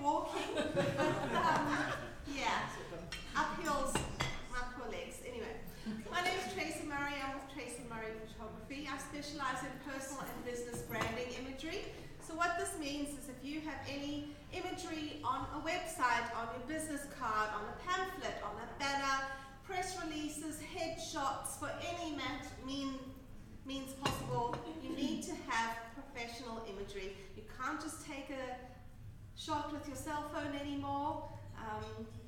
walking. Yeah, uphills, my poor legs. Anyway, my name is Tracey Murray. I'm with Tracey Murray Photography. I specialize in personal and business branding imagery. So what this means is if you have any imagery on a website, on your business card, on a pamphlet, on a banner, press releases, headshots, for any means possible, you need to have professional imagery. You can't just take a shot with your cell phone anymore.